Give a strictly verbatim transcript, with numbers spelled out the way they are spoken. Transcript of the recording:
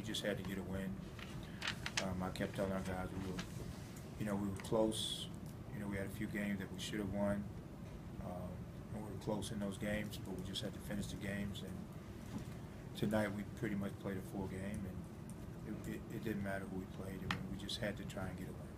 just had to get a win. Um, I kept telling our guys we were, you know, we were close. You know, we had a few games that we should have won, um, and we were close in those games, but we just had to finish the games. And tonight we pretty much played a full game, and it, it, it didn't matter who we played. I mean, we just had to try and get a win.